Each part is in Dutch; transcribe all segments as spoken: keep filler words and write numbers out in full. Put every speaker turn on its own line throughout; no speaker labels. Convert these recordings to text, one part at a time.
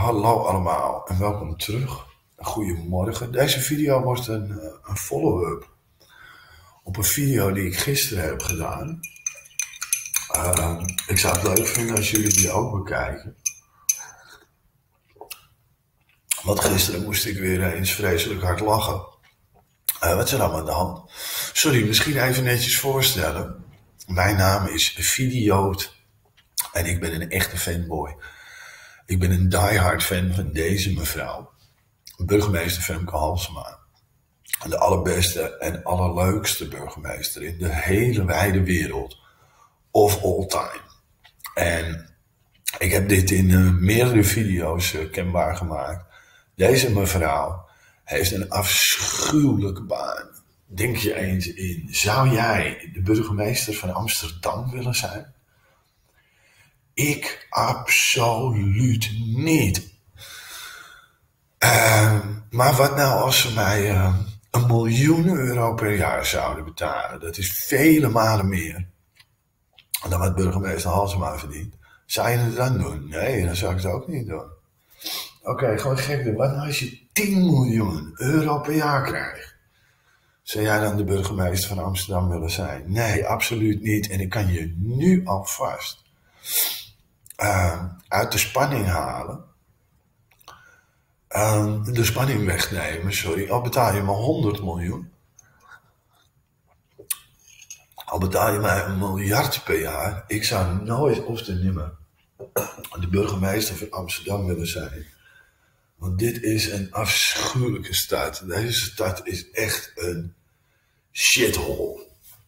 Hallo allemaal en welkom terug. Goedemorgen. Deze video wordt een, eh, een follow-up op een video die ik gisteren heb gedaan. Uh, ik zou het leuk vinden als jullie die ook bekijken. Want gisteren moest ik weer eens vreselijk hard lachen. Uh, wat is er allemaal aan de hand? Sorry, misschien even netjes voorstellen. Mijn naam is Videoot en ik ben een echte fanboy. Ik ben een diehard fan van deze mevrouw, burgemeester Femke Halsema. De allerbeste en allerleukste burgemeester in de hele wijde wereld of all time. En ik heb dit in uh, meerdere video's uh, kenbaar gemaakt. Deze mevrouw heeft een afschuwelijke baan. Denk je eens in, zou jij de burgemeester van Amsterdam willen zijn? Ik absoluut niet. Uh, maar wat nou als ze mij uh, een miljoen euro per jaar zouden betalen? Dat is vele malen meer dan wat burgemeester Halsema verdient. Zou je het dan doen? Nee, dan zou ik het ook niet doen. Oké, okay, gewoon gek doen. Wat nou als je tien miljoen euro per jaar krijgt? Zou jij dan de burgemeester van Amsterdam willen zijn? Nee, absoluut niet. En ik kan je nu alvast Uh, uit de spanning halen. Uh, de spanning wegnemen, sorry. Al betaal je maar honderd miljoen. Al betaal je maar een miljard per jaar. Ik zou nooit of te nimmer de burgemeester van Amsterdam willen zijn. Want dit is een afschuwelijke stad. Deze stad is echt een shithole.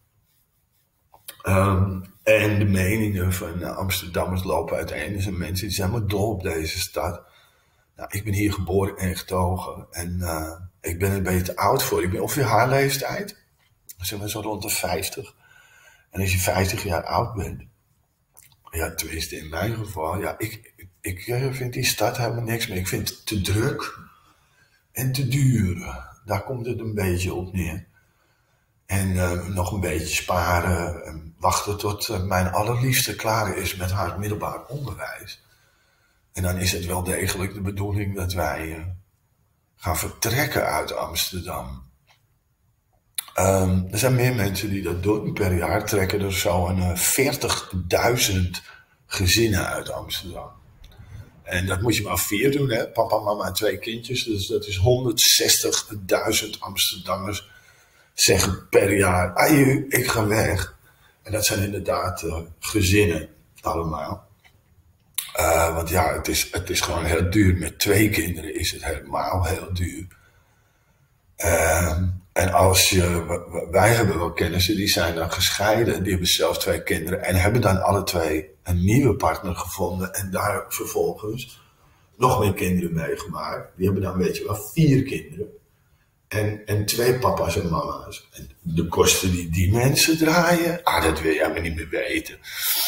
Um, en de meningen van uh, Amsterdammers lopen uiteen. Er zijn mensen die zijn maar dol op deze stad. Nou, ik ben hier geboren en getogen. En uh, ik ben er een beetje te oud voor. Ik ben ongeveer haar leeftijd. Zeg maar zo rond de vijftig. En als je vijftig jaar oud bent. Ja, tenminste in mijn geval. Ja, ik, ik, ik vind die stad helemaal niks meer. Ik vind het te druk. En te duur. Daar komt het een beetje op neer. En uh, nog een beetje sparen en wachten tot uh, mijn allerliefste klaar is met haar middelbaar onderwijs. En dan is het wel degelijk de bedoeling dat wij uh, gaan vertrekken uit Amsterdam. Um, er zijn meer mensen die dat doen. Per jaar trekken er zo'n uh, veertigduizend gezinnen uit Amsterdam. En dat moet je maar vier doen, hè? Papa, mama en twee kindjes. Dus dat is honderdzestigduizend Amsterdammers zeggen per jaar, aju, ik ga weg. En dat zijn inderdaad uh, gezinnen allemaal. Uh, want ja, het is, het is gewoon heel duur. Met twee kinderen is het helemaal heel duur. Uh, en als je, wij hebben wel kennissen, die zijn dan gescheiden. Die hebben zelf twee kinderen. En hebben dan alle twee een nieuwe partner gevonden. En daar vervolgens nog meer kinderen meegemaakt. Die hebben dan, weet je wel, vier kinderen. En, en twee papa's en mama's. En de kosten die die mensen draaien, ah, dat wil jij maar niet meer weten.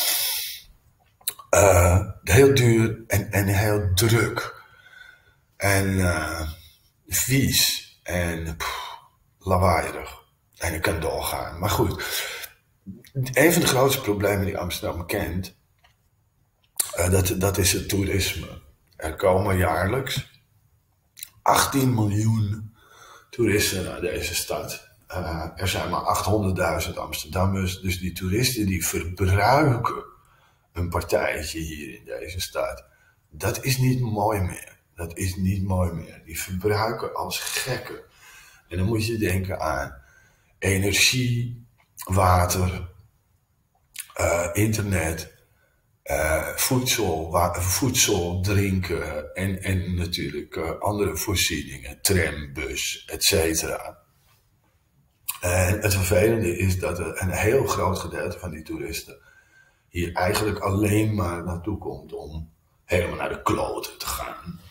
Uh, heel duur en, en heel druk. En uh, vies. En pff, lawaaierig. En ik kan doorgaan. Maar goed. Een van de grootste problemen die Amsterdam kent, uh, dat, dat is het toerisme. Er komen jaarlijks achttien miljoen toeristen naar deze stad. Uh, er zijn maar achthonderdduizend Amsterdammers. Dus die toeristen die verbruiken een partijtje hier in deze stad. Dat is niet mooi meer. Dat is niet mooi meer. Die verbruiken als gekken. En dan moet je denken aan energie, water, uh, internet, uh, voedsel, wa- voedsel, drinken en, en natuurlijk uh, andere voorzieningen, tram, bus, et cetera. En het vervelende is dat er een heel groot gedeelte van die toeristen hier eigenlijk alleen maar naartoe komt om helemaal naar de kloten te gaan.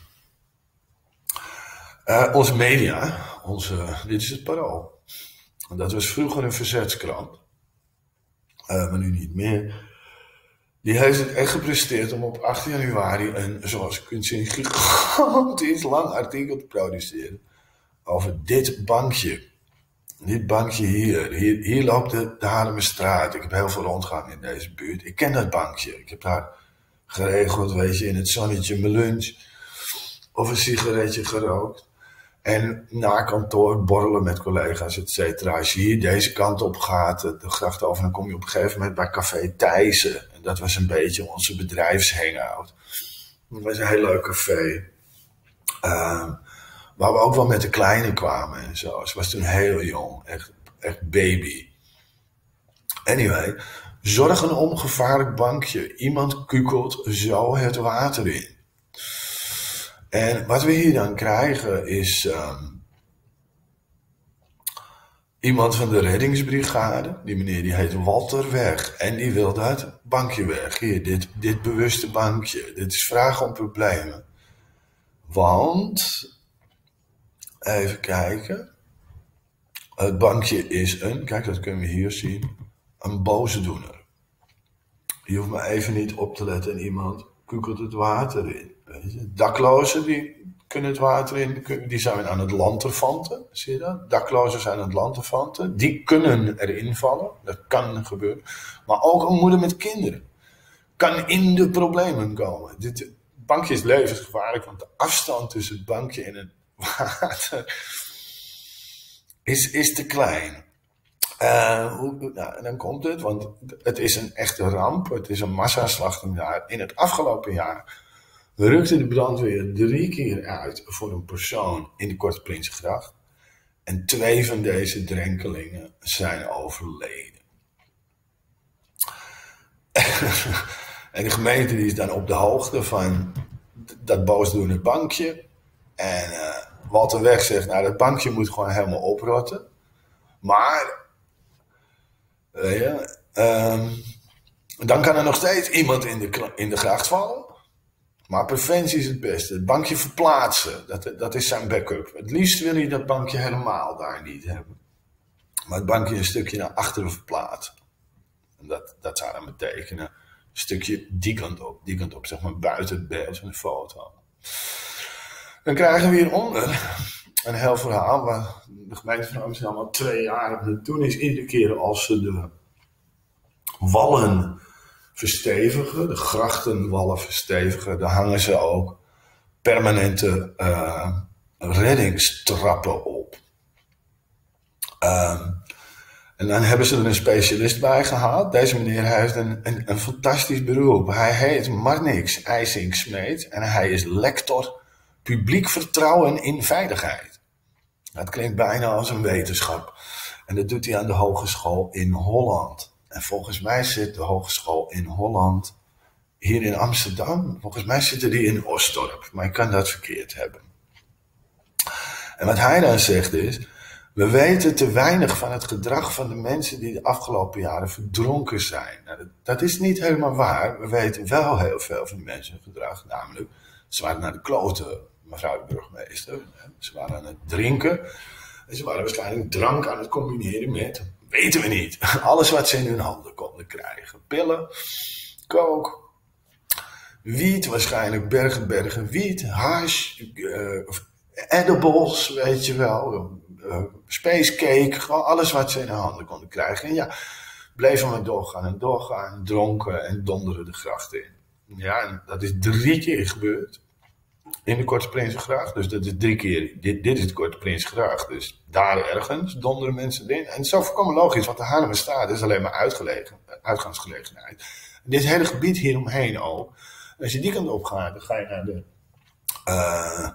Uh, onze media, onze, dit is het Parool. Dat was vroeger een verzetskrant, uh, maar nu niet meer. Die heeft het echt gepresteerd om op acht januari een, zoals je kunt zien, gigantisch lang artikel te produceren over dit bankje. Dit bankje hier. Hier, hier loopt de, de Haarlemmerstraat. Ik heb heel veel rondgang in deze buurt. Ik ken dat bankje. Ik heb daar geregeld, weet je, in het zonnetje mijn lunch. of een sigaretje gerookt. En na kantoor borrelen met collega's, et cetera. Als je hier deze kant op gaat, de gracht over, dan kom je op een gegeven moment bij Café Thijssen. En dat was een beetje onze bedrijfshangout. Dat was een heel leuk café. Uh, waar we ook wel met de kleine kwamen en zo. Ze was toen heel jong, echt, echt baby. Anyway, zorg een ongevaarlijk bankje. Iemand kukelt zo het water in. En wat we hier dan krijgen is um, iemand van de reddingsbrigade. Die meneer die heet Walter Weg. En die wil dat bankje weg. Hier, dit, dit bewuste bankje. Dit is vragen om problemen. Want, even kijken. Het bankje is een, kijk dat kunnen we hier zien, een boosdoener. Je hoeft maar even niet op te letten en iemand kukelt het water in. Weet je? Daklozen die kunnen het water in, die zijn aan het lanterfanten, zie je dat? Daklozen zijn aan het lanterfanten, die kunnen erin vallen, dat kan gebeuren. Maar ook een moeder met kinderen kan in de problemen komen. Dit bankje is levensgevaarlijk, want de afstand tussen het bankje en het water is, is te klein. Uh, hoe, nou, en dan komt het, want het is een echte ramp. Het is een massaslachting daar. In het afgelopen jaar rukte de brandweer drie keer uit voor een persoon in de Korte Prinsengracht. En twee van deze drenkelingen zijn overleden. En de gemeente die is dan op de hoogte van dat boosdoende bankje. En uh, Walter Weg zegt, nou dat bankje moet gewoon helemaal oprotten. Maar, uh, ja, um, dan kan er nog steeds iemand in de, in de gracht vallen. Maar preventie is het beste. Het bankje verplaatsen, dat, dat is zijn backup. Het liefst wil je dat bankje helemaal daar niet hebben. Maar het bankje een stukje naar achteren verplaatsen. En dat, dat zou dan betekenen een stukje die kant op, die kant op, zeg maar buiten het beeld van de foto. Dan krijgen we hieronder een heel verhaal waar de gemeente van Amsterdam al twee jaar hebben. Toen is iedere keer als ze de wallen verstevigen, de grachtenwallen verstevigen, dan hangen ze ook permanente uh, reddingstrappen op. Uh, en dan hebben ze er een specialist bij gehaald. Deze meneer heeft een, een, een fantastisch beroep. Hij heet Marnix IJsink-Smeet en hij is lector publiek vertrouwen in veiligheid. Dat klinkt bijna als een wetenschap. En dat doet hij aan de Hogeschool in Holland. En volgens mij zit de Hogeschool in Holland hier in Amsterdam. Volgens mij zitten die in Osdorp. Maar ik kan dat verkeerd hebben. En wat hij dan zegt is, we weten te weinig van het gedrag van de mensen die de afgelopen jaren verdronken zijn. Nou, dat, dat is niet helemaal waar. We weten wel heel veel van die mensen hun gedrag. Namelijk, ze waren naar de kloten, mevrouw de burgemeester. Ze waren aan het drinken. En ze waren waarschijnlijk drank aan het combineren met, weten we niet, alles wat ze in hun handen konden krijgen. Pillen, coke, wiet, waarschijnlijk bergen, bergen wiet, hash, uh, edibles, weet je wel, uh, spacecake, gewoon alles wat ze in hun handen konden krijgen. En ja, bleven we doorgaan en doorgaan, dronken en donderen de gracht in. Ja, en dat is drie keer gebeurd. In de Korte Prinsengracht. Dus dat is drie keer. Dit, dit is de Korte Prinsengracht. Dus daar ergens donderen mensen in. En het is zo voorkomen logisch. Want de Haarlemmerstraat is alleen maar uitgelegen, uitgangsgelegenheid. En dit hele gebied hieromheen ook. Als je die kant op gaat. Dan ga je naar de. Uh,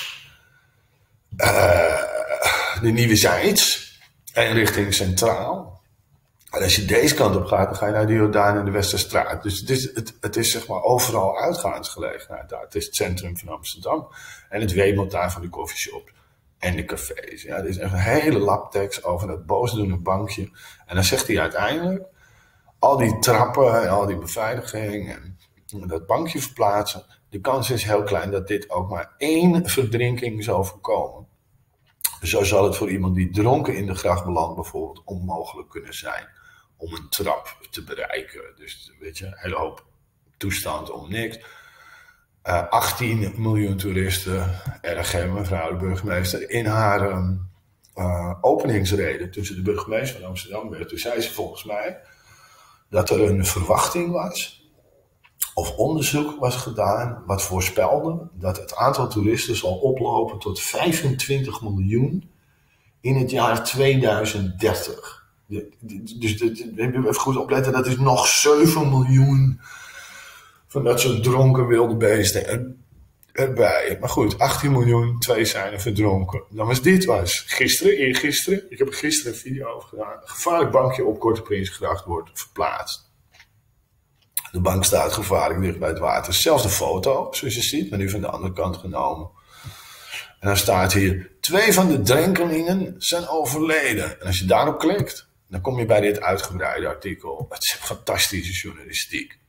uh, de Nieuwe Zijds. En richting Centraal. En als je deze kant op gaat, dan ga je naar de Jordaan en de Westerstraat. Dus het is, het, het is zeg maar overal uitgaansgelegenheid daar. Het is het centrum van Amsterdam. En het wemelt daar van de coffeeshops en de cafés. Ja, er is echt een hele labtekst over dat boosdoende bankje. En dan zegt hij uiteindelijk, al die trappen en al die beveiliging en dat bankje verplaatsen. De kans is heel klein dat dit ook maar één verdrinking zal voorkomen. Zo zal het voor iemand die dronken in de gracht belandt bijvoorbeeld onmogelijk kunnen zijn om een trap te bereiken. Dus weet je, een hele hoop toestand om niks. Uh, achttien miljoen toeristen, R G, mevrouw de burgemeester, in haar uh, openingsrede tussen de burgemeester van Amsterdam werd. Toen zei ze volgens mij dat er een verwachting was of onderzoek was gedaan wat voorspelde dat het aantal toeristen zal oplopen tot vijfentwintig miljoen in het jaar tweeduizend dertig. Dus even goed opletten, dat is nog zeven miljoen van dat soort dronken wilde beesten erbij. Maar goed, achttien miljoen, twee zijn er verdronken. Dan was dit was gisteren, eergisteren, ik heb er gisteren een video over gedaan, een gevaarlijk bankje op Korte Prinsgracht wordt verplaatst. De bank staat gevaarlijk dicht bij het water. Zelfs de foto, zoals je ziet, maar nu van de andere kant genomen. En dan staat hier, twee van de drenkelingen zijn overleden. En als je daarop klikt, dan kom je bij dit uitgebreide artikel. Het is fantastische journalistiek.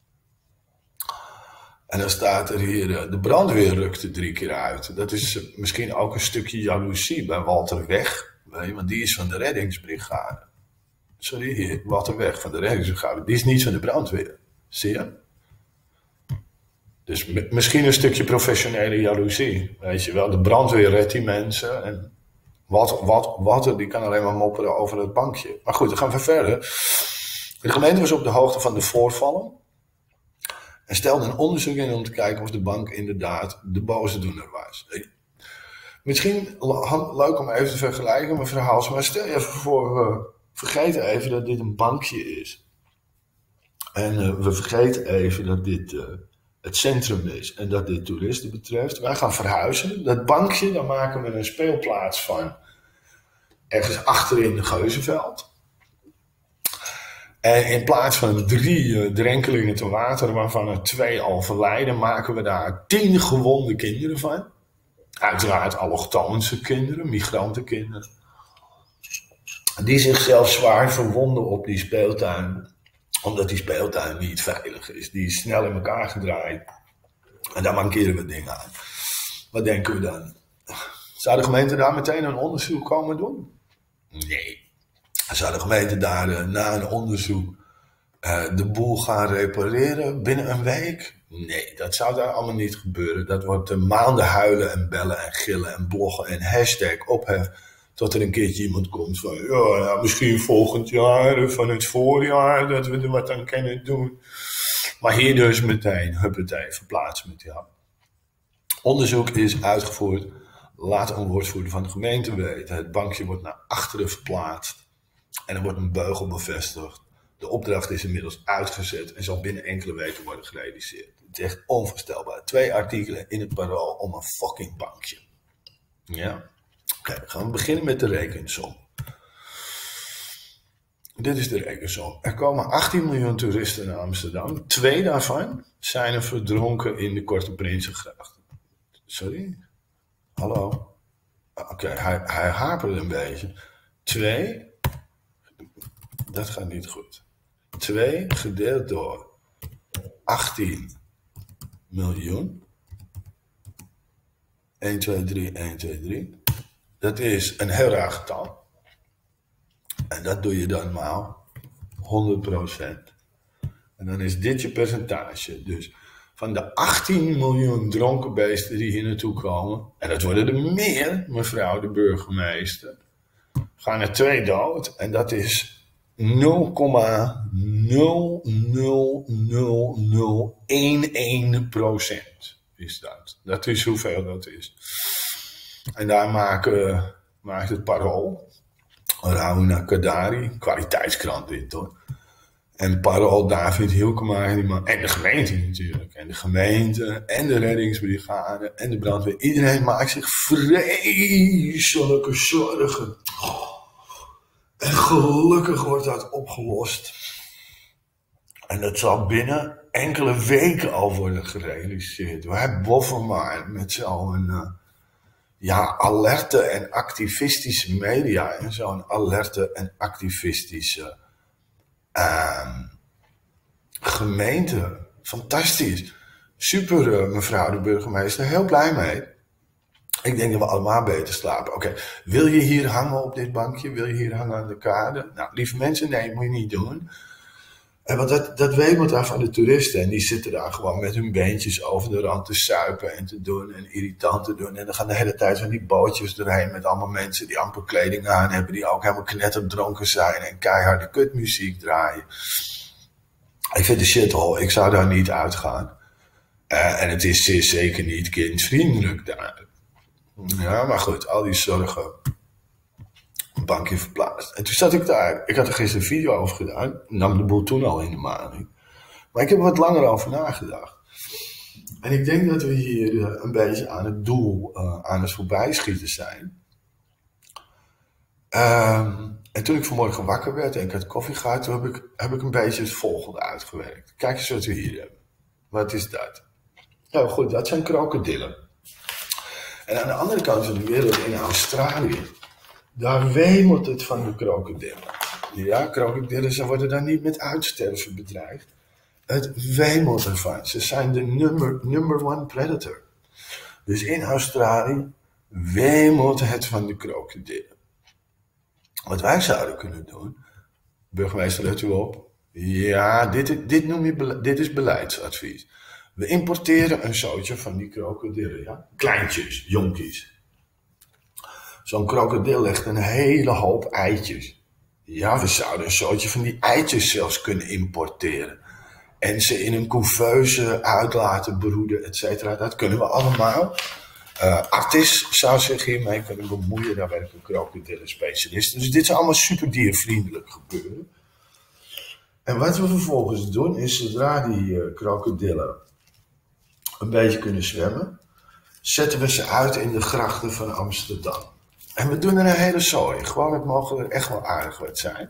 En dan staat er hier, de brandweer rukte drie keer uit. Dat is misschien ook een stukje jaloezie bij Walter Weg. Want die is van de reddingsbrigade. Sorry, hier, Walter Weg van de reddingsbrigade. Die is niet van de brandweer. Zie je? Dus m- misschien een stukje professionele jaloezie. Weet je wel, de brandweer redt die mensen. En wat, wat, Walter die kan alleen maar mopperen over het bankje. Maar goed, dan gaan we verder. De gemeente was op de hoogte van de voorvallen. En stelde een onderzoek in om te kijken of de bank inderdaad de boosdoener was. Misschien leuk om even te vergelijken met verhaal. Maar stel je even voor, we vergeten even dat dit een bankje is. En uh, we vergeten even dat dit uh, het centrum is en dat dit toeristen betreft. Wij gaan verhuizen. Dat bankje, daar maken we een speelplaats van. Ergens achterin de Geuzenveld. En in plaats van drie uh, drenkelingen te water, waarvan er twee al verlijden, maken we daar tien gewonde kinderen van. Uiteraard allochtoonse kinderen, migrantenkinderen. Die zichzelf zwaar verwonden op die speeltuin. Omdat die speeltuin niet veilig is. Die is snel in elkaar gedraaid. En daar mankeren we dingen aan. Wat denken we dan? Zou de gemeente daar meteen een onderzoek komen doen? Nee. Zou de gemeente daar uh, na een onderzoek uh, de boel gaan repareren binnen een week? Nee, dat zou daar allemaal niet gebeuren. Dat wordt uh, maanden huilen en bellen en gillen en bloggen en hashtag ophef. Tot er een keertje iemand komt van, ja, ja, misschien volgend jaar, van het voorjaar, dat we er wat aan kunnen doen. Maar hier dus meteen, huppatee, verplaatsen met jou. Onderzoek is uitgevoerd. Laat een woordvoerder van de gemeente weten. Het bankje wordt naar achteren verplaatst. En er wordt een beugel bevestigd. De opdracht is inmiddels uitgezet en zal binnen enkele weken worden gerealiseerd. Het is echt onvoorstelbaar. Twee artikelen in het Parool om een fucking bankje. Ja. Oké, okay, dan gaan we beginnen met de rekensom. Dit is de rekensom. Er komen achttien miljoen toeristen naar Amsterdam. Twee daarvan zijn er verdronken in de Korte Prinsengracht. Sorry? Hallo? Oké, okay, hij, hij haperde een beetje. Twee, dat gaat niet goed. Twee gedeeld door achttien miljoen. een, twee, drie, een, twee, drie. Dat is een heel raar getal. En dat doe je dan maal honderd procent. En dan is dit je percentage. Dus van de achttien miljoen dronken beesten die hier naartoe komen, en dat worden er meer, mevrouw de burgemeester, gaan er twee dood. En dat is nul komma nul nul nul nul een procent. Is dat. Dat is hoeveel dat is. En daar maken, maakt het Parool, Raouna Kadari, kwaliteitskrant dit hoor. En Parool, David Hielkema en de gemeente natuurlijk. En de gemeente en de reddingsbrigade en de brandweer. Iedereen maakt zich vreselijke zorgen. En gelukkig wordt dat opgelost. En dat zal binnen enkele weken al worden gerealiseerd. Wij boffen maar met zo'n uh, ja, alerte en activistische media. En zo'n alerte en activistische uh, gemeente. Fantastisch. Super, uh, mevrouw de burgemeester. Heel blij mee. Ik denk dat we allemaal beter slapen. Oké, okay. Wil je hier hangen op dit bankje? Wil je hier hangen aan de kade? Nou, lieve mensen, nee, moet je niet doen. En want dat, dat wemelt daar van de toeristen. En die zitten daar gewoon met hun beentjes over de rand te suipen en te doen. En irritant te doen. En dan gaan de hele tijd van die bootjes erheen met allemaal mensen die amper kleding aan hebben. Die ook helemaal knetterdronken zijn en keiharde kutmuziek draaien. Ik vind de shithole, ik zou daar niet uitgaan. Uh, en het is zeer zeker niet kindvriendelijk daar. Ja, maar goed, al die zorgen. Een bankje verplaatst. En toen zat ik daar. Ik had er gisteren een video over gedaan. Nam de boel toen al in de maling. Maar ik heb er wat langer over nagedacht. En ik denk dat we hier uh, een beetje aan het doel, uh, aan het voorbijschieten zijn. Um, en toen ik vanmorgen wakker werd en ik had koffie gehad, toen heb ik, heb ik een beetje het volgende uitgewerkt. Kijk eens wat we hier hebben. Wat is dat? Nou goed, dat zijn krokodillen. En aan de andere kant van de wereld, in Australië, daar wemelt het van de krokodillen. Ja, krokodillen, ze worden daar niet met uitsterven bedreigd. Het wemelt ervan. Ze zijn de number, number one predator. Dus in Australië wemelt het van de krokodillen. Wat wij zouden kunnen doen, burgemeester, let u op. Ja, dit, dit, noem je, dit is beleidsadvies. We importeren een zootje van die krokodillen, ja. Kleintjes, jonkies. Zo'n krokodil legt een hele hoop eitjes. Ja, we zouden een zootje van die eitjes zelfs kunnen importeren. En ze in een couveuse uit laten broeden, et cetera. Dat kunnen we allemaal. Uh, Artis zou zich hiermee kunnen bemoeien. Daar werken krokodillen specialisten. Dus dit is allemaal super diervriendelijk gebeuren. En wat we vervolgens doen is, zodra die uh, krokodillen een beetje kunnen zwemmen, zetten we ze uit in de grachten van Amsterdam. En we doen er een hele zooi. Gewoon, het mogen er echt wel aardig wat zijn.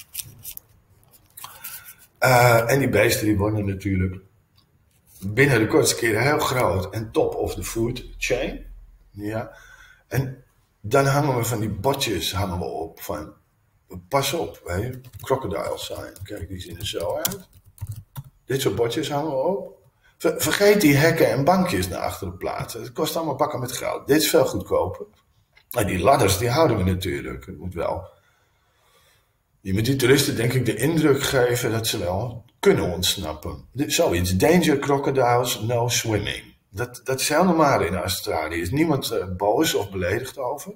Uh, en die beesten die worden natuurlijk binnen de kortste keren heel groot en top of the food chain. Ja. En dan hangen we van die botjes hangen we op van, pas op, weet je, crocodiles zijn. Kijk, die zien er zo uit. Dit soort botjes hangen we op. Ver, vergeet die hekken en bankjes naar achteren plaatsen. Het kost allemaal bakken met geld. Dit is veel goedkoper. Maar die ladders, die houden we natuurlijk. Het moet wel. Je moet die toeristen denk ik de indruk geven dat ze wel kunnen ontsnappen. Zoiets. Danger crocodiles, no swimming. Dat, dat is heel normaal in Australië. Er is niemand uh, boos of beledigd over.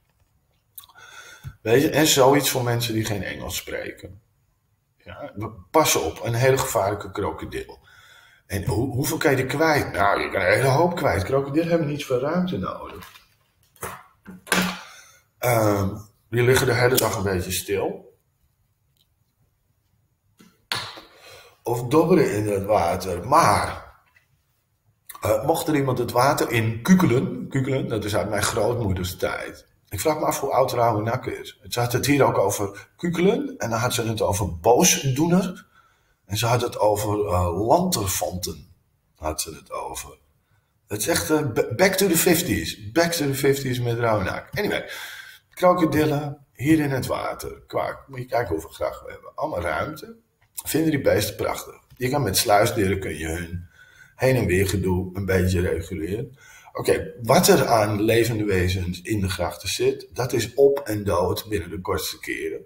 Weet je? En zoiets voor mensen die geen Engels spreken. Ja, pas op, een hele gevaarlijke krokodil. En hoe, hoeveel kan je er kwijt? Nou, je kan een hele hoop kwijt. Krokodillen hebben niet veel ruimte nodig. Uh, die liggen de hele dag een beetje stil. Of dobberen in het water. Maar, uh, mocht er iemand het water in kukelen, kukelen, dat is uit mijn grootmoeders tijd. Ik vraag me af hoe oud Rauwenak is. Ze had het hier ook over kukelen en dan had ze het over boosdoener. En ze had het over uh, lanterfanten. Had ze het over. Het is echt uh, back to the fifties. Back to the fifties met Rauwenak. Anyway, krokodillen hier in het water. Kwaak. Moet je kijken hoeveel graag we hebben. Allemaal ruimte. Vinden die beesten prachtig. Je kan met sluisdeuren kun je hun heen en weer gedoe een beetje reguleren. Oké, okay, wat er aan levende wezens in de grachten zit, dat is op en dood binnen de kortste keren.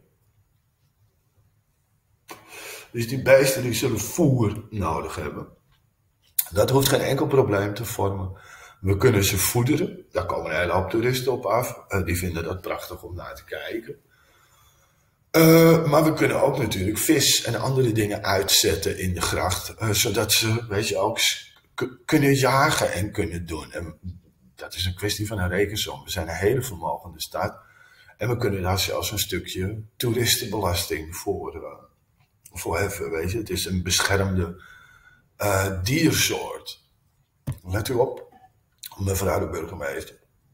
Dus die beesten die zullen voer nodig hebben. Dat hoeft geen enkel probleem te vormen. We kunnen ze voederen. Daar komen een hele hoop toeristen op af. Uh, die vinden dat prachtig om naar te kijken. Uh, maar we kunnen ook natuurlijk vis en andere dingen uitzetten in de gracht. Uh, zodat ze, weet je, ook k- kunnen jagen en kunnen doen. En dat is een kwestie van een rekensom. We zijn een hele vermogende stad. En we kunnen daar zelfs een stukje toeristenbelasting voor, uh, voor heffen. Weet je, het is een beschermde uh, diersoort. Let u op, mevrouw de burgemeester.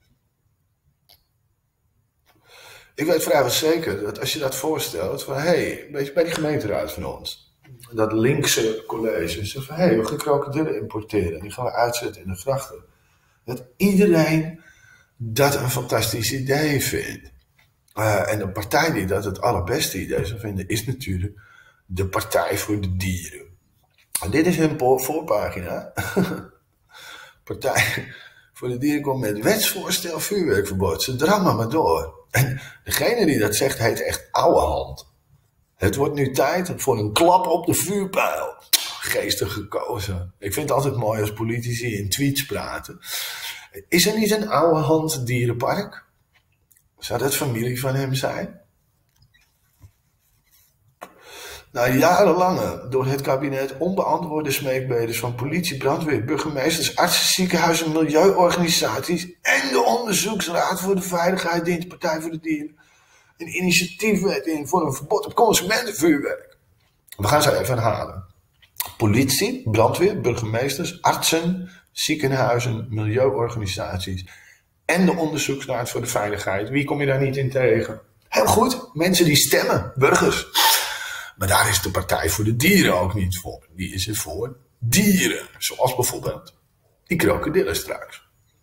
Ik weet vrijwel zeker dat als je dat voorstelt, van hé, hey, weet je, bij die gemeenteraad van ons, dat linkse college, zegt van hé, hey, we gaan krokodillen importeren en die gaan we uitzetten in de grachten. Dat iedereen dat een fantastisch idee vindt. Uh, en de partij die dat het allerbeste idee zou vinden, is natuurlijk de Partij voor de Dieren. En dit is hun voorpagina. Partij voor de Dieren komt met wetsvoorstel vuurwerkverbod. Ze drammen maar door. En degene die dat zegt, heet echt oude hand. Het wordt nu tijd voor een klap op de vuurpijl. Geestig gekozen. Ik vind het altijd mooi als politici in tweets praten. Is er niet een oude hand dierenpark? Zou dat familie van hem zijn? Na jarenlange door het kabinet onbeantwoorde smeekbedes van politie, brandweer, burgemeesters, artsen, ziekenhuizen, milieuorganisaties en de Onderzoeksraad voor de Veiligheid dient de Partij voor de Dieren een initiatiefwet in voor een verbod op consumentenvuurwerk. We gaan ze even herhalen. Politie, brandweer, burgemeesters, artsen, ziekenhuizen, milieuorganisaties en de Onderzoeksraad voor de Veiligheid. Wie kom je daar niet in tegen? Heel goed, mensen die stemmen, burgers. Maar daar is de Partij voor de Dieren ook niet voor. Die is er voor dieren. Zoals bijvoorbeeld die krokodillen straks.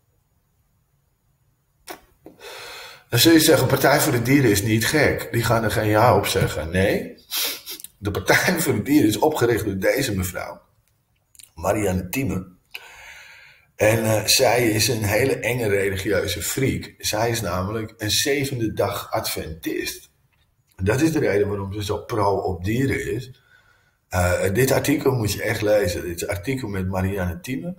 Dan zul je zeggen, Partij voor de Dieren is niet gek. Die gaan er geen ja op zeggen. Nee, de Partij voor de Dieren is opgericht door deze mevrouw. Marianne Thieme. En uh, zij is een hele enge religieuze freak. Zij is namelijk een zevende dag Adventist. Dat is de reden waarom ze zo pro op dieren is. Uh, dit artikel moet je echt lezen. Dit is een artikel met Marianne Thieme.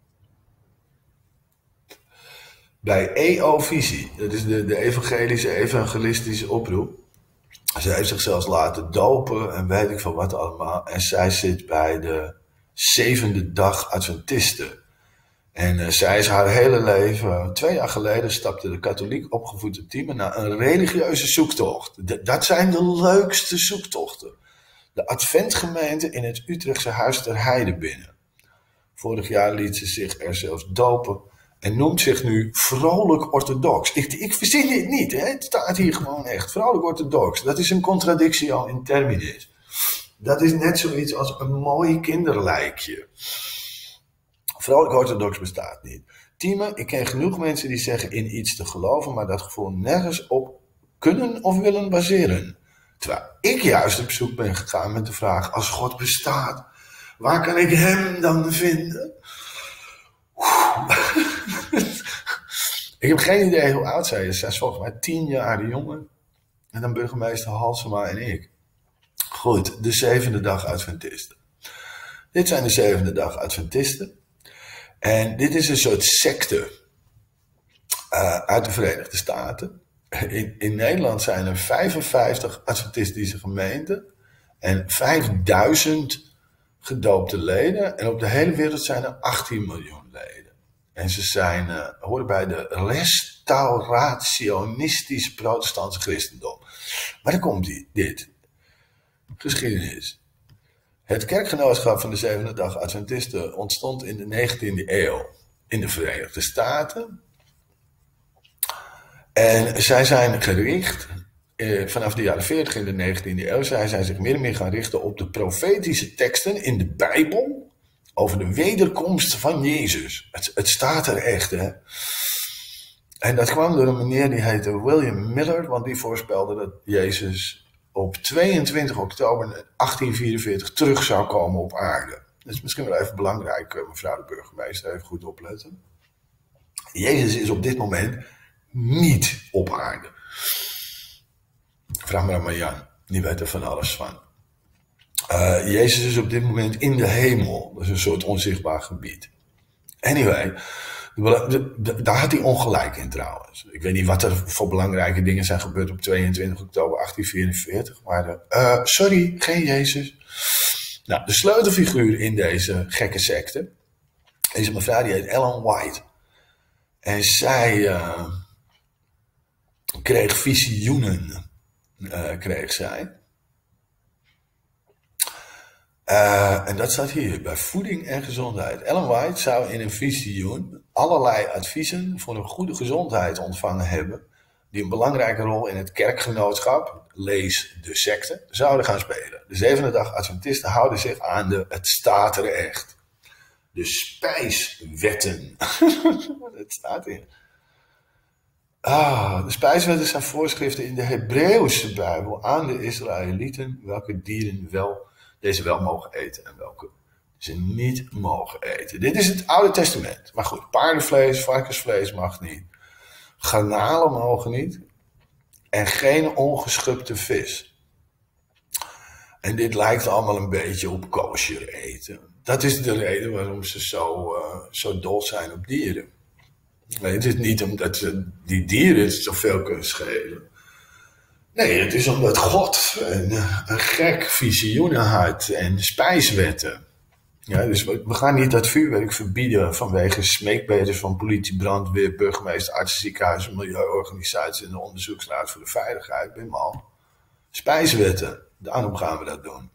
Bij E O-Visie. Dat is de, de evangelische, evangelistische oproep. Ze heeft zich zelfs laten dopen en weet ik van wat allemaal. En zij zit bij de zevende dag Adventisten. En uh, zij is haar hele leven, twee jaar geleden stapte de katholiek opgevoede Thieme naar een religieuze zoektocht. D- dat zijn de leukste zoektochten. De Adventgemeente in het Utrechtse Huis ter Heide binnen. Vorig jaar liet ze zich er zelfs dopen en noemt zich nu vrolijk orthodox. Ik, ik verzin dit niet, hè? Het staat hier gewoon echt. Vrolijk orthodox, dat is een contradictio in terminis. Dat is net zoiets als een mooi kinderlijkje. Vrolijk orthodox bestaat niet. Thieme, ik ken genoeg mensen die zeggen in iets te geloven, maar dat gevoel nergens op kunnen of willen baseren. Terwijl ik juist op zoek ben gegaan met de vraag, als God bestaat, waar kan ik hem dan vinden? Ik heb geen idee hoe oud zij is. Zij is volgens mij tien jaar jonger. En dan burgemeester Halsema en ik. Goed, de zevende dag Adventisten. Dit zijn de zevende dag Adventisten. En dit is een soort secte uh, uit de Verenigde Staten. In, in Nederland zijn er vijfenvijftig Adventistische gemeenten en vijfduizend gedoopte leden. En op de hele wereld zijn er achttien miljoen leden. En ze zijn, uh, horen bij de restaurationistische protestantse christendom. Maar dan komt die, dit. Geschiedenis. Het kerkgenootschap van de zevende dag Adventisten ontstond in de negentiende eeuw in de Verenigde Staten. En zij zijn gericht, eh, vanaf de jaren veertig in de negentiende eeuw, zij zijn zich meer en meer gaan richten op de profetische teksten in de Bijbel over de wederkomst van Jezus. Het, het staat er echt, hè. En dat kwam door een meneer die heette William Miller, want die voorspelde dat Jezus op tweeëntwintig oktober achttien vierenveertig terug zou komen op aarde. Dat is misschien wel even belangrijk, mevrouw de burgemeester, even goed opletten. Jezus is op dit moment niet op aarde. Vraag maar aan Marjan, die weet er van alles van. Uh, Jezus is op dit moment in de hemel. Dat is een soort onzichtbaar gebied. Anyway, de, de, daar had hij ongelijk in trouwens. Ik weet niet wat er voor belangrijke dingen zijn gebeurd op tweeëntwintig oktober achttien vierenveertig. Maar de, uh, sorry, geen Jezus. Nou, de sleutelfiguur in deze gekke secte is een mevrouw die heet Ellen White. En zij uh, kreeg visioenen. Uh, kreeg zij. Uh, en dat staat hier, bij voeding en gezondheid. Ellen White zou in een visioen allerlei adviezen voor een goede gezondheid ontvangen hebben, die een belangrijke rol in het kerkgenootschap, lees de secte, zouden gaan spelen. De zevende dag Adventisten houden zich aan de, het staat er echt, de spijswetten. Het staat hier. Ah, de spijswetten zijn voorschriften in de Hebreeuwse Bijbel aan de Israëlieten welke dieren wel deze wel mogen eten en welke ze niet mogen eten. Dit is het Oude Testament. Maar goed, paardenvlees, varkensvlees mag niet. Garnalen mogen niet. En geen ongeschubte vis. En dit lijkt allemaal een beetje op kosher eten. Dat is de reden waarom ze zo, uh, zo dol zijn op dieren. Nee, het is niet omdat ze die dieren zoveel kunnen schelen. Nee, het is omdat God een, een gek visioenen had en spijswetten. Ja, dus we, we gaan niet dat vuurwerk verbieden vanwege smeekbedes van politie, brandweer, burgemeester, artsen, ziekenhuizen, milieuorganisaties en de onderzoeksraad voor de veiligheid. Ben mal. Spijswetten, daarom gaan we dat doen.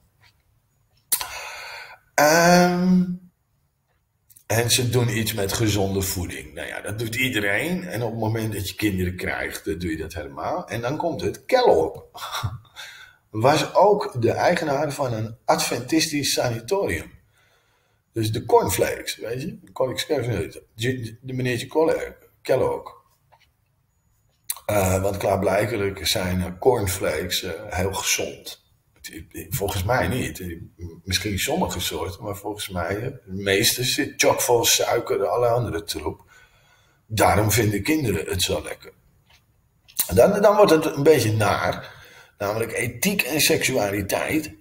Um, en ze doen iets met gezonde voeding. Nou ja, dat doet iedereen. En op het moment dat je kinderen krijgt, dan doe je dat helemaal. En dan komt het. Kellogg was ook de eigenaar van een adventistisch sanatorium. Dus de cornflakes, weet je. De meneertje Kellogg. Uh, want klaarblijkelijk zijn cornflakes uh, heel gezond. Volgens mij niet. Misschien sommige soorten, maar volgens mij de meeste zit chockvol suiker en alle andere troep. Daarom vinden kinderen het zo lekker. Dan, dan wordt het een beetje naar. Namelijk ethiek en seksualiteit.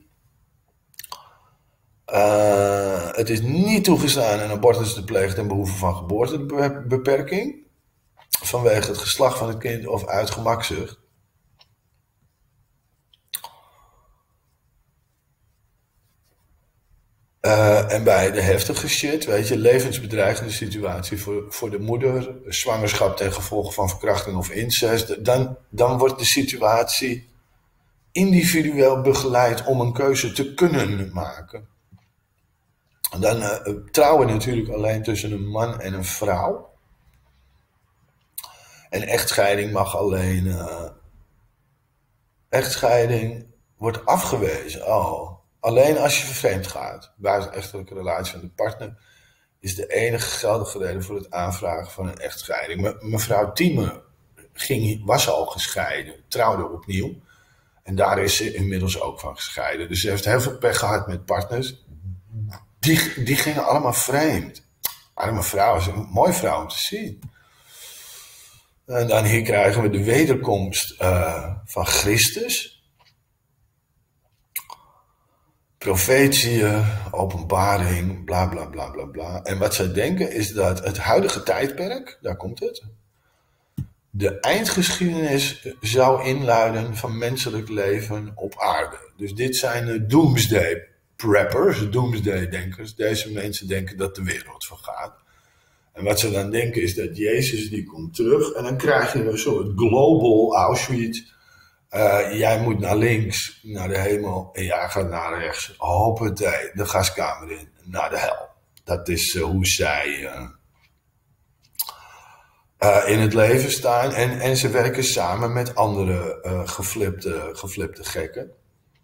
Uh, het is niet toegestaan een abortus te plegen ten behoeve van geboortebeperking. Vanwege het geslacht van het kind of uit gemakzucht. Uh, en bij de heftige shit, weet je, levensbedreigende situatie voor, voor de moeder, zwangerschap ten gevolge van verkrachting of incest, dan, dan wordt de situatie individueel begeleid om een keuze te kunnen maken. Dan uh, trouwen natuurlijk alleen tussen een man en een vrouw. En echtscheiding mag alleen, uh, echtscheiding wordt afgewezen, oh. Alleen als je vervreemd gaat, buiten echtelijke relatie van de partner, is de enige geldige reden voor het aanvragen van een echtscheiding. Me, mevrouw Thieme ging, was al gescheiden, trouwde opnieuw. En daar is ze inmiddels ook van gescheiden. Dus ze heeft heel veel pech gehad met partners. Die, die gingen allemaal vreemd. Arme vrouw, is een mooie vrouw om te zien. En dan hier krijgen we de wederkomst uh, van Christus. Profetieën, openbaring, bla bla bla bla bla. En wat zij denken is dat het huidige tijdperk, daar komt het, de eindgeschiedenis zou inluiden van menselijk leven op aarde. Dus dit zijn de doomsday preppers, doomsday denkers. Deze mensen denken dat de wereld vergaat. En wat ze dan denken is dat Jezus die komt terug en dan krijg je een soort global Auschwitz. Uh, jij moet naar links, naar de hemel, en jij gaat naar rechts. Hoppatee, de gaskamer in, naar de hel. Dat is uh, hoe zij uh, uh, in het leven staan. En, en ze werken samen met andere uh, geflipte, geflipte gekken.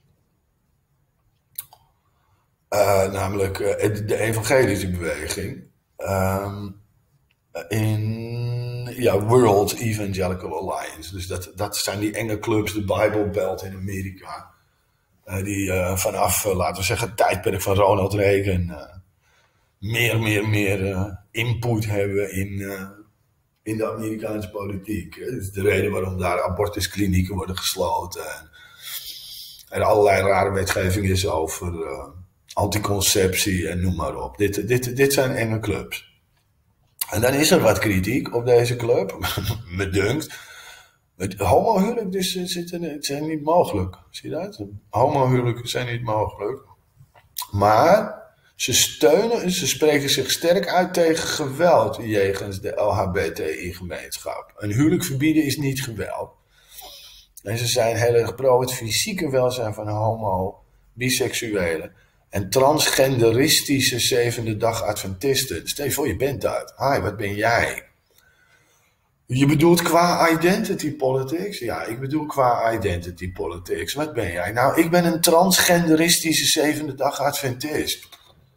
Uh, namelijk uh, de evangelische beweging. Um, in... Ja, World Evangelical Alliance. Dus dat, dat zijn die enge clubs, de Bible Belt in Amerika. Uh, die uh, vanaf, uh, laten we zeggen, het tijdperk van Ronald Reagan uh, meer, meer, meer uh, input hebben in, uh, in de Amerikaanse politiek. Dat is de reden waarom daar abortusklinieken worden gesloten. En er allerlei rare wetgeving is over uh, anticonceptie en noem maar op. Dit, dit, dit zijn enge clubs. En dan is er wat kritiek op deze club, me dunkt. Het homohuwelijk dus zitten, zijn niet mogelijk. Zie je dat? Homohuwelijken zijn niet mogelijk. Maar ze steunen en ze spreken zich sterk uit tegen geweld jegens de L H B T I-gemeenschap. Een huwelijk verbieden is niet geweld. En ze zijn heel erg pro het fysieke welzijn van homo, biseksuelen en transgenderistische zevende dag Adventisten. Stel je voor, je bent dat. Hi, wat ben jij? Je bedoelt qua identity politics? Ja, ik bedoel qua identity politics. Wat ben jij? Nou, ik ben een transgenderistische zevende dag Adventist.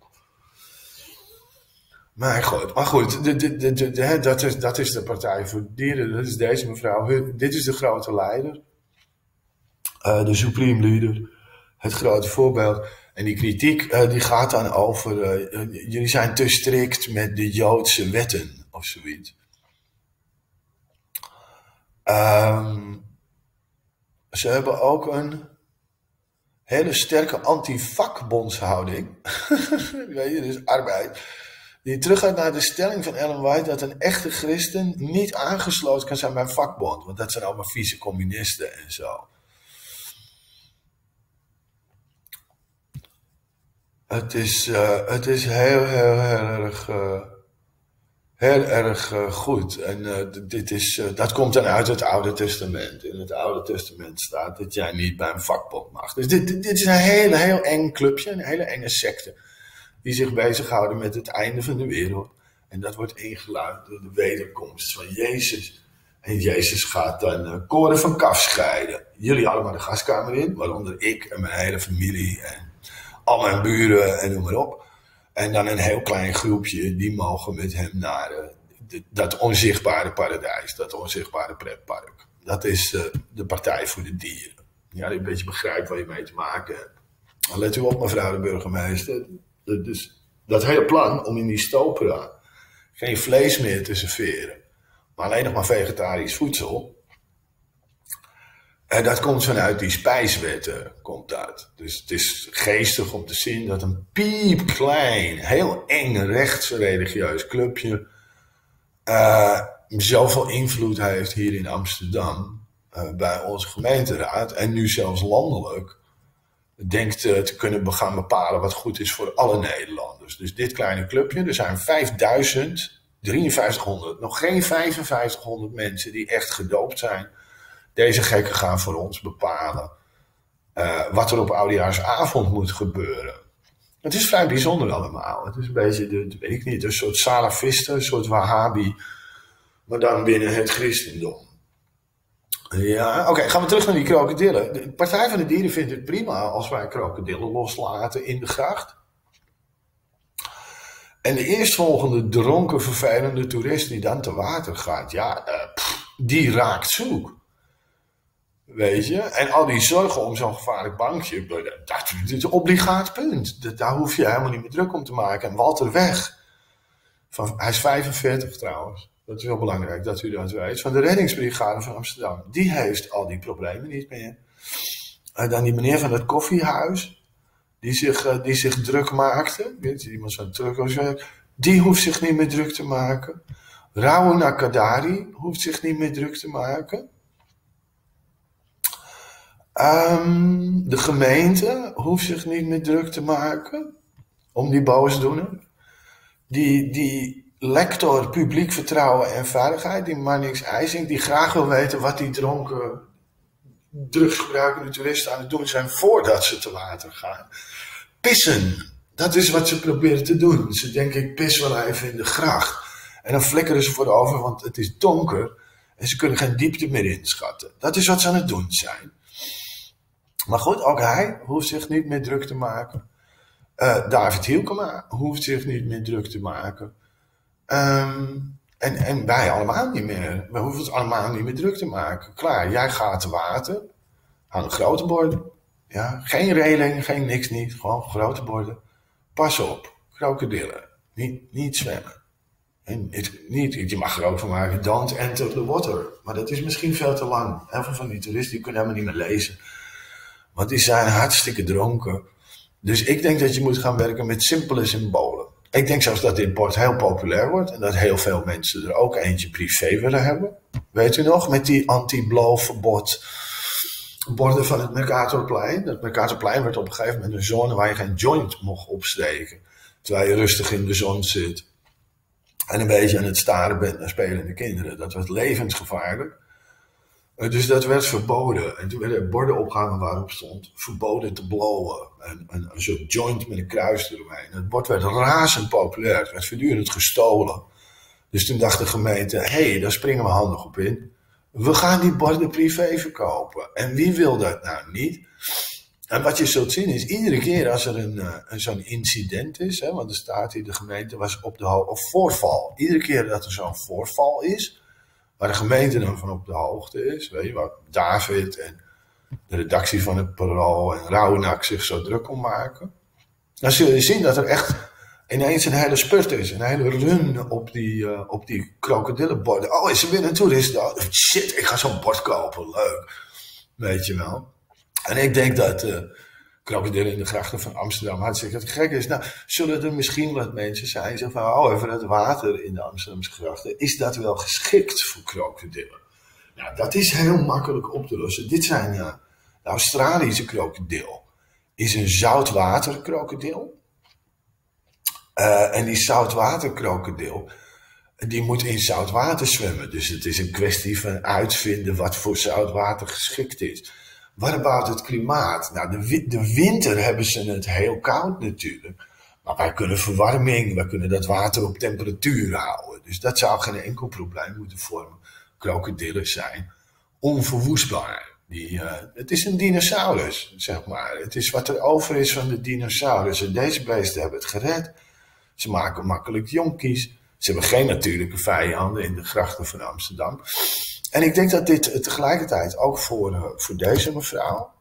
Maar goed, maar goed de, de, de, de, de, dat, is, dat is de Partij voor de Dieren. Dat is deze mevrouw. Dit is de grote leider. Uh, de supreme leader. Het grote voorbeeld. En die kritiek uh, die gaat dan over, uh, jullie zijn te strikt met de Joodse wetten of zoiets. Um, ze hebben ook een hele sterke anti-vakbondshouding. Weet je, dus arbeid. Die teruggaat naar de stelling van Ellen White dat een echte christen niet aangesloten kan zijn bij een vakbond. Want dat zijn allemaal vieze communisten en zo. Het is, uh, het is heel, heel, heel erg, uh, heel erg uh, goed. En uh, dit is, uh, dat komt dan uit het Oude Testament. In het Oude Testament staat dat jij niet bij een vakbond mag. Dus dit, dit is een heel, heel eng clubje, een hele enge secte. Die zich bezighouden met het einde van de wereld. En dat wordt ingeluid door de wederkomst van Jezus. En Jezus gaat dan uh, koren van kaf scheiden. Jullie allemaal de gaskamer in, waaronder ik en mijn hele familie en al mijn buren en noem maar op. En dan een heel klein groepje, die mogen met hem naar uh, de, dat onzichtbare paradijs, dat onzichtbare pretpark. Dat is uh, de Partij voor de Dieren. Ja, dat je een beetje begrijpt waar je mee te maken hebt. Let u op, mevrouw de burgemeester. Dus dat hele plan om in die Stopera geen vlees meer te serveren, maar alleen nog maar vegetarisch voedsel. En dat komt vanuit die spijswetten, komt dat. Dus het is geestig om te zien dat een piepklein, heel eng rechtsreligieus clubje uh, zoveel invloed heeft hier in Amsterdam, uh, bij onze gemeenteraad en nu zelfs landelijk, denkt uh, te kunnen gaan bepalen wat goed is voor alle Nederlanders. Dus dit kleine clubje, er zijn vijfduizend drieënvijftighonderd, nog geen vijfenvijftighonderd mensen die echt gedoopt zijn. Deze gekken gaan voor ons bepalen uh, wat er op oudejaarsavond moet gebeuren. Het is vrij bijzonder allemaal. Het is een beetje, de, weet ik niet, een soort salafisten, een soort wahhabi, maar dan binnen het christendom. Ja, oké, okay, gaan we terug naar die krokodillen. De Partij van de Dieren vindt het prima als wij krokodillen loslaten in de gracht. En de eerstvolgende dronken, vervelende toerist die dan te water gaat, ja, uh, pff, die raakt zoek. Weet je? En al die zorgen om zo'n gevaarlijk bankje, dat is een obligaat punt. Dat, daar hoef je helemaal niet meer druk om te maken. En Walter Weg, van, hij is vijfenveertig trouwens, dat is wel belangrijk dat u dat weet, van de reddingsbrigade van Amsterdam, die heeft al die problemen niet meer. En dan die meneer van het koffiehuis, die zich, uh, die zich druk maakte, weet je, iemand zo'n truck, die hoeft zich niet meer druk te maken. Raouna Kadari hoeft zich niet meer druk te maken. Um, de gemeente hoeft zich niet meer druk te maken om die boosdoener. Die, die lector publiek vertrouwen en veiligheid, die Marnix IJsink, die graag wil weten wat die dronken, drugsgebruikende toeristen aan het doen zijn voordat ze te water gaan. Pissen, dat is wat ze proberen te doen. Ze denken, ik pis wel even in de gracht. En dan flikkeren ze voorover, want het is donker en ze kunnen geen diepte meer inschatten. Dat is wat ze aan het doen zijn. Maar goed, ook hij hoeft zich niet meer druk te maken. Uh, David Hielkema hoeft zich niet meer druk te maken. Um, en, en wij allemaal niet meer. We hoeven het allemaal niet meer druk te maken. Klaar, jij gaat te water. Aan de grote borden. Ja, geen reling, geen niks niet. Gewoon grote borden. Pas op, krokodillen. Niet, niet zwemmen. En het, niet, je mag er ook van maken, don't enter the water. Maar dat is misschien veel te lang. Heel veel van die toeristen die kunnen helemaal niet meer lezen. Want die zijn hartstikke dronken. Dus ik denk dat je moet gaan werken met simpele symbolen. Ik denk zelfs dat dit bord heel populair wordt. En dat heel veel mensen er ook eentje privé willen hebben. Weet u nog? Met die anti-blow verbod borden van het Mercatorplein. Dat Mercatorplein werd op een gegeven moment een zone waar je geen joint mocht opsteken. Terwijl je rustig in de zon zit. En een beetje aan het staren bent naar spelende kinderen. Dat was levensgevaarlijk. Dus dat werd verboden. En toen werden er borden opgehangen waarop stond verboden te blowen. En, en een soort joint met een kruis eromheen. Het bord werd razend populair. Het werd voortdurend gestolen. Dus toen dacht de gemeente, hé, hey, daar springen we handig op in. We gaan die borden privé verkopen. En wie wil dat nou niet? En wat je zult zien is, iedere keer als er een, uh, een zo'n incident is, hè, want er staat hier, de gemeente was op de hoogte, of voorval. Iedere keer dat er zo'n voorval is, waar de gemeente dan van op de hoogte is, weet je, waar David en de redactie van het Parool en Rauwnak zich zo druk om maken, dan zul je zien dat er echt ineens een hele spurt is, een hele run op die, uh, op die krokodillenborden. Oh, is er weer een toerist? Oh, shit, ik ga zo'n bord kopen, leuk. Weet je wel. En ik denk dat uh, krokodillen in de grachten van Amsterdam hartstikke het gek is. Nou, zullen er misschien wat mensen zijn die zeggen van, oh, even het water in de Amsterdamse grachten, is dat wel geschikt voor krokodillen? Nou, dat is heel makkelijk op te lossen. Dit zijn uh, de Australische krokodil. Is een zoutwaterkrokodil. Uh, en die zoutwaterkrokodil, die moet in zout water zwemmen. Dus het is een kwestie van uitvinden wat voor zoutwater geschikt is. Wat about het klimaat? Nou, de, de winter hebben ze het heel koud natuurlijk. Maar wij kunnen verwarming, wij kunnen dat water op temperatuur houden. Dus dat zou geen enkel probleem moeten vormen. Krokodillen zijn onverwoestbaar. Die, uh, het is een dinosaurus, zeg maar. Het is wat er over is van de dinosaurus. En deze beesten hebben het gered. Ze maken makkelijk jonkies. Ze hebben geen natuurlijke vijanden in de grachten van Amsterdam. En ik denk dat dit tegelijkertijd ook voor, uh, voor deze mevrouw...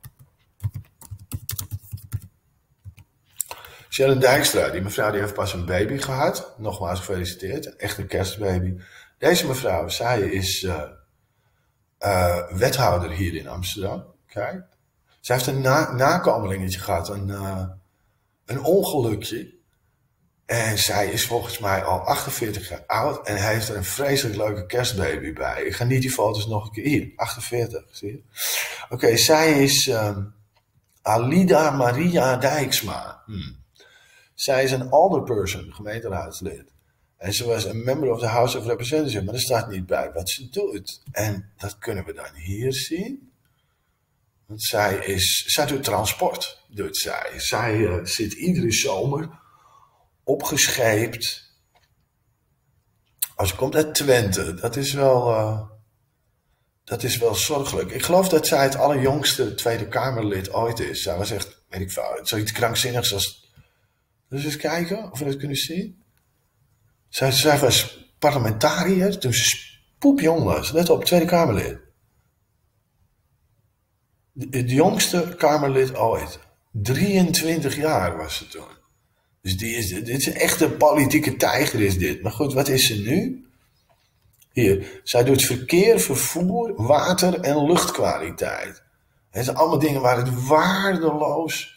Sharon Dijkstra, die mevrouw die heeft pas een baby gehad. Nogmaals gefeliciteerd, echt een kerstbaby. Deze mevrouw, zij is uh, uh, wethouder hier in Amsterdam. Kijk. Zij heeft een na nakomelingetje gehad, een, uh, een ongelukje. En zij is volgens mij al achtenveertig jaar oud en hij heeft er een vreselijk leuke kerstbaby bij. Ik ga niet die foto's nog een keer... Hier, achtenveertig, zie je? Oké, okay, zij is um, Alida Maria Dijksma. Hmm. Zij is een alderperson, gemeenteraadslid. En ze was een member of the House of Representatives, maar er staat niet bij wat ze doet. En dat kunnen we dan hier zien. Want zij is, zij doet transport, doet zij. Zij uh, zit iedere zomer opgescheept. Als ze komt uit Twente, dat is wel, uh, dat is wel zorgelijk. Ik geloof dat zij het allerjongste Tweede Kamerlid ooit is. Zij was echt, weet ik veel, zoiets krankzinnigs als... Dus eens kijken of we dat kunnen zien. Zij, zij was parlementariër toen ze poepjong was. Let op, Tweede Kamerlid. Het jongste Kamerlid ooit. drieëntwintig jaar was ze toen. Dus die is, dit is een echte politieke tijger is dit. Maar goed, wat is ze nu? Hier, zij doet verkeer, vervoer, water en luchtkwaliteit. Dat zijn allemaal dingen waar het waardeloos...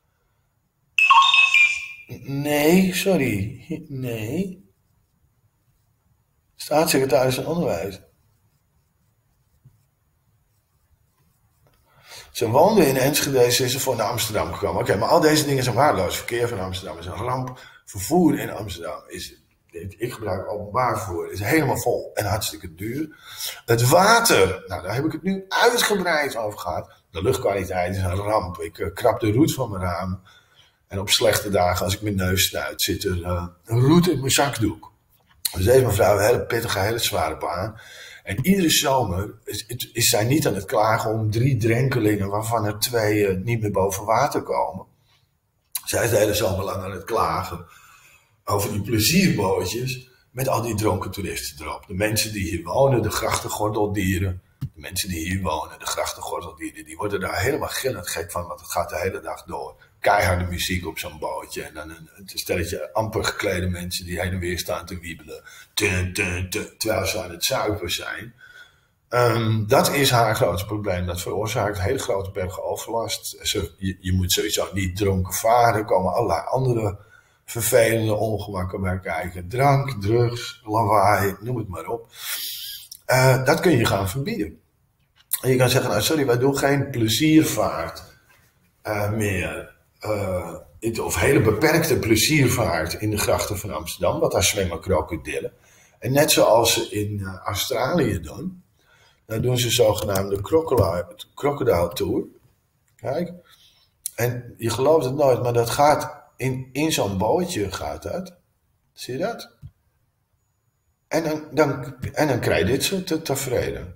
Nee, sorry. Nee. Staatssecretaris van Onderwijs. Ze woonde in Enschede, ze is er voor naar Amsterdam gekomen. Oké, okay, maar al deze dingen zijn waardeloos. Verkeer van Amsterdam is een ramp. Vervoer in Amsterdam is... Ik gebruik openbaar vervoer. Is helemaal vol en hartstikke duur. Het water. Nou, daar heb ik het nu uitgebreid over gehad. De luchtkwaliteit is een ramp. Ik uh, krap de roet van mijn ramen. En op slechte dagen, als ik mijn neus snuit, zit er uh, een roet in mijn zakdoek. Dus deze mevrouw heeft een hele pittige, hele zware baan. En iedere zomer is, is zij niet aan het klagen om drie drenkelingen, waarvan er twee uh, niet meer boven water komen. Zij is de hele zomer lang aan het klagen over die plezierbootjes met al die dronken toeristen erop. De mensen die hier wonen, de grachtengordeldieren. De mensen die hier wonen, de grachtengordeldieren, die worden daar helemaal gillend gek van, want het gaat de hele dag door. Keiharde muziek op zo'n bootje. En dan een, een stelletje amper geklede mensen die heen en weer staan te wiebelen. Tun, tun, tun, terwijl ze aan het zuipen zijn. Um, dat is haar grootste probleem. Dat veroorzaakt hele grote bergen overlast. Ze, je, je moet sowieso niet dronken varen. Er komen allerlei andere vervelende ongemakken bij kijken. Drank, drugs, lawaai, noem het maar op. Uh, dat kun je gaan verbieden. En je kan zeggen, nou sorry, wij doen geen pleziervaart uh, meer. Uh, of hele beperkte pleziervaart in de grachten van Amsterdam, want daar zwemmen krokodillen. En net zoals ze in uh, Australië doen, dan doen ze zogenaamde crocodile, crocodile tour. Kijk. En je gelooft het nooit, maar dat gaat in, in zo'n bootje gaat dat. Zie je dat? En dan, dan, en dan krijg je dit soort tafereelen.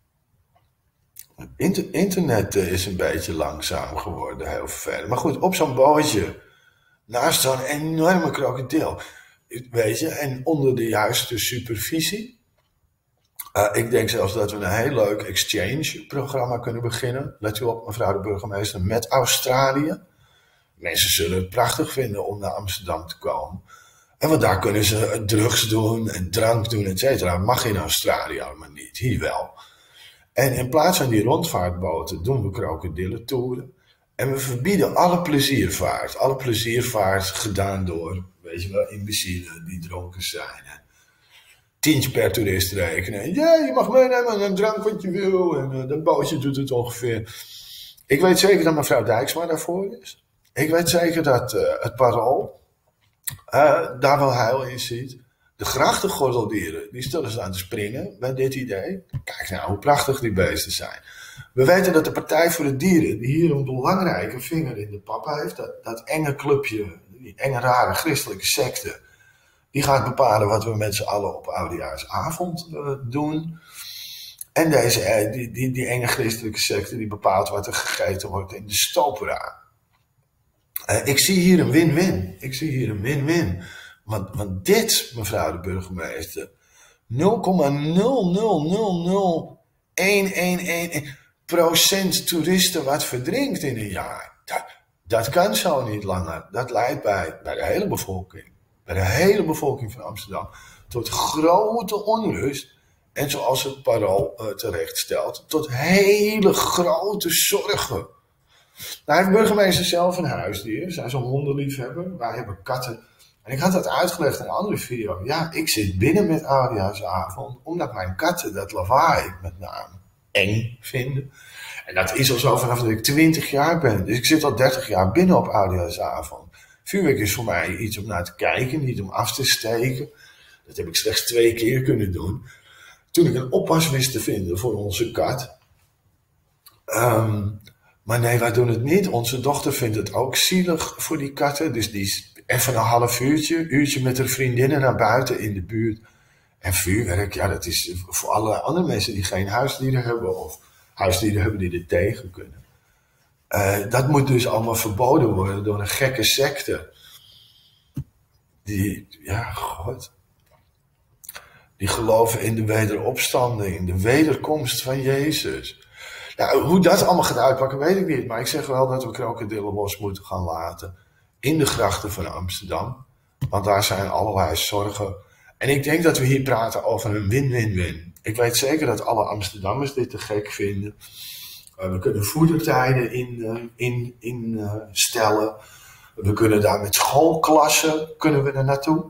Inter, internet is een beetje langzaam geworden, heel vervelend. Maar goed, op zo'n bootje, naast zo'n enorme krokodil, weet je, en onder de juiste supervisie. Uh, ik denk zelfs dat we een heel leuk exchange-programma kunnen beginnen. Let u op, mevrouw de burgemeester, met Australië. Mensen zullen het prachtig vinden om naar Amsterdam te komen. En want daar kunnen ze drugs doen en drank doen, et cetera. Mag in Australië allemaal niet, hier wel. En in plaats van die rondvaartboten doen we krokodillentoeren. En we verbieden alle pleziervaart. Alle pleziervaart gedaan door, weet je wel, imbecielen die dronken zijn. Tientje per toerist rekenen. Ja, je mag meenemen en drank wat je wil. En uh, dat bootje doet het ongeveer. Ik weet zeker dat mevrouw Dijksma daarvoor is. Ik weet zeker dat uh, het Parool uh, daar wel heil in ziet. De grachtengordeldieren, die zullen staan te springen bij dit idee. Kijk nou hoe prachtig die beesten zijn. We weten dat de Partij voor de Dieren, die hier een belangrijke vinger in de pap heeft, dat, dat enge clubje, die enge rare christelijke secte, die gaat bepalen wat we met z'n allen op oudejaarsavond uh, doen. En deze, die, die, die enge christelijke secte die bepaalt wat er gegeten wordt in de stopera. Uh, ik zie hier een win-win. Ik zie hier een win-win. Want, want dit, mevrouw de burgemeester, nul komma nul nul nul nul een een een procent toeristen wat verdrinkt in een jaar. Dat, dat kan zo niet langer. Dat leidt bij, bij de hele bevolking, bij de hele bevolking van Amsterdam, tot grote onrust. En zoals het Parool uh, terecht stelt, tot hele grote zorgen. Nou heeft burgemeester zelf een huisdier. Zij is een hondenliefhebber. Wij hebben katten. En ik had dat uitgelegd in een andere video. Ja, ik zit binnen met oudejaarsavond, omdat mijn katten dat lawaai met name eng vinden. En dat is al zo vanaf dat ik twintig jaar ben. Dus ik zit al dertig jaar binnen op oudejaarsavond. Vuurwerk is voor mij iets om naar te kijken, niet om af te steken. Dat heb ik slechts twee keer kunnen doen. Toen ik een oppas wist te vinden voor onze kat. Um, maar nee, wij doen het niet. Onze dochter vindt het ook zielig voor die katten. Dus die is even een half uurtje, uurtje met haar vriendinnen naar buiten in de buurt. En vuurwerk, ja, dat is voor alle andere mensen die geen huisdieren hebben of huisdieren hebben die er tegen kunnen. Uh, dat moet dus allemaal verboden worden door een gekke secte. Die, ja, god. Die geloven in de wederopstanding, in de wederkomst van Jezus. Nou, hoe dat allemaal gaat uitpakken, weet ik niet. Maar ik zeg wel dat we krokodillen los moeten gaan laten. In de grachten van Amsterdam. Want daar zijn allerlei zorgen. En ik denk dat we hier praten over een win-win-win. Ik weet zeker dat alle Amsterdammers dit te gek vinden. Uh, we kunnen voedertijden instellen. In, in, in, uh, stellen. We kunnen daar met schoolklassen kunnen we er naartoe.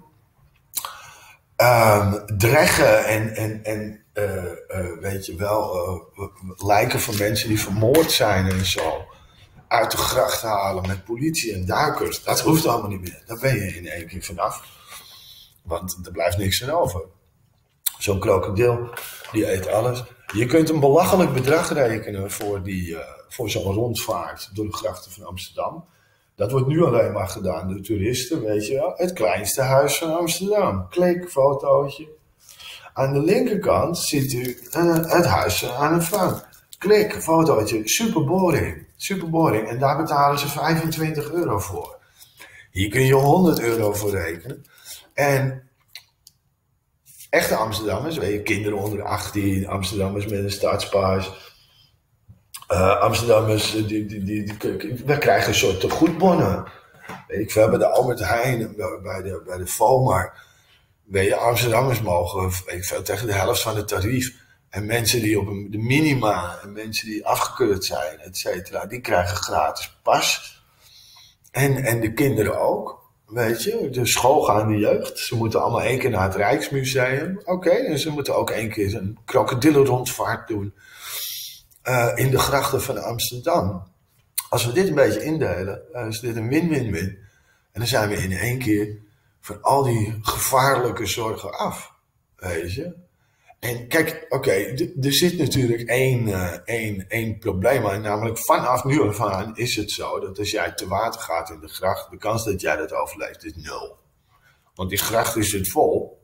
Um, dreggen en, en, en uh, uh, weet je wel, uh, lijken van mensen die vermoord zijn en zo uit de gracht halen met politie en duikers. Dat hoeft allemaal niet meer. Daar ben je in één keer vanaf. Want er blijft niks aan over. Zo'n krokodil, die eet alles. Je kunt een belachelijk bedrag rekenen voor, die, uh, voor zo'n rondvaart door de grachten van Amsterdam. Dat wordt nu alleen maar gedaan door toeristen, weet je wel. Het kleinste huis van Amsterdam. Klik, fotootje. Aan de linkerkant ziet u uh, het huis aan de Frank. Klik, fotootje. Super boring. Super boring. En daar betalen ze vijfentwintig euro voor. Hier kun je honderd euro voor rekenen. En echte Amsterdammers, weet je, kinderen onder achttien, Amsterdammers met een stadspaas. Uh, Amsterdammers, die, die, die, die, die, we krijgen een soort goedbonnen. Weet ik veel, bij de Albert Heijn, bij de, bij de Vomar. Weet je, Amsterdammers mogen, weet ik veel, tegen de helft van het tarief. En mensen die op een, de minima, en mensen die afgekeurd zijn, et cetera, die krijgen gratis pas. En, en de kinderen ook, weet je, de schoolgaande jeugd. Ze moeten allemaal één keer naar het Rijksmuseum. Oké, okay, en ze moeten ook één keer een krokodillenrondvaart doen. Uh, in de grachten van Amsterdam. Als we dit een beetje indelen, uh, is dit een win-win-win. En dan zijn we in één keer van al die gevaarlijke zorgen af. Weet je? En kijk, oké, okay, d- er zit natuurlijk één, uh, één, één probleem aan. Namelijk vanaf nu af aan is het zo dat als jij te water gaat in de gracht, de kans dat jij dat overleeft is nul. Want die gracht is het vol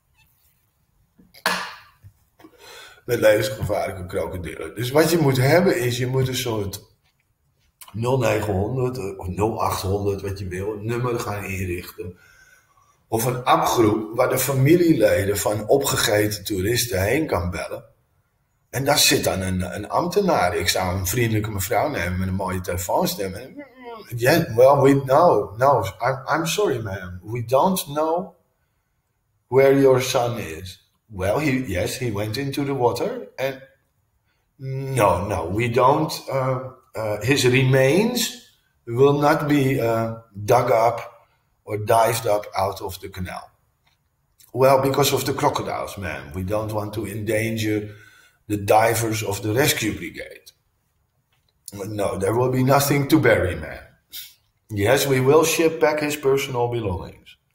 met levensgevaarlijke krokodillen. Dus wat je moet hebben is, je moet een soort nul negenhonderd of nul achthonderd, wat je wil, een nummer gaan inrichten. Of een appgroep waar de familieleden van opgegeten toeristen heen kan bellen. En daar zit dan een, een ambtenaar. Ik zou een vriendelijke mevrouw nemen met een mooie telefoonstem. Yeah, well, we know. No, I'm, I'm sorry, ma'am. We don't know where your son is. Well, he, yes, he went into the water. And no, no, we don't. Uh, uh, his remains will not be uh, dug up or dived up out of the canal. Well, because of the crocodiles, ma'am. We don't want to endanger the divers of the rescue brigade. No, there will be nothing to bury, ma'am. Yes, we will ship back his personal belongings.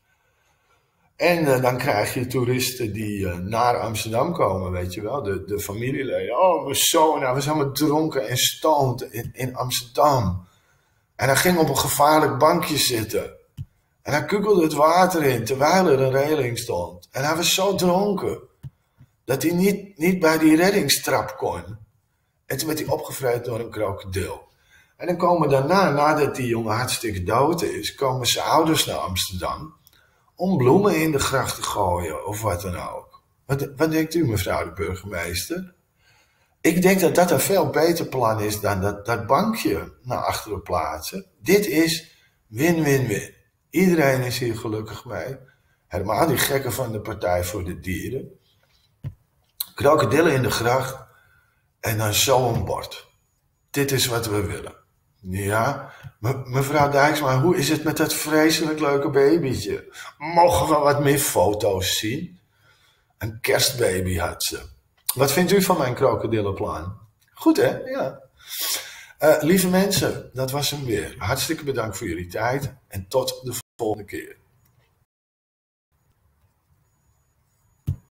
En uh, dan krijg je toeristen die uh, naar Amsterdam komen, weet je wel. De, de familieleden. Oh, we zo, nou, we zijn allemaal dronken en stoned in, in Amsterdam. En hij ging op een gevaarlijk bankje zitten. En hij kukkelde het water in, terwijl er een reling stond. En hij was zo dronken, dat hij niet, niet bij die reddingstrap kon. En toen werd hij opgevreten door een krokodil. En dan komen daarna, nadat die jongen hartstikke dood is, komen zijn ouders naar Amsterdam om bloemen in de gracht te gooien, of wat dan ook. Wat, wat denkt u, mevrouw de burgemeester? Ik denk dat dat een veel beter plan is dan dat, dat bankje naar achteren plaatsen. Dit is win-win-win. Iedereen is hier gelukkig mee. Helemaal die gekken van de Partij voor de Dieren. Krokodillen in de gracht en dan zo'n bord. Dit is wat we willen. Ja, me, mevrouw Dijksma, hoe is het met dat vreselijk leuke babytje? Mogen we wat meer foto's zien? Een kerstbaby had ze. Wat vindt u van mijn krokodillenplan? Goed hè? Ja. Uh, lieve mensen, dat was hem weer. Hartstikke bedankt voor jullie tijd en tot de volgende keer.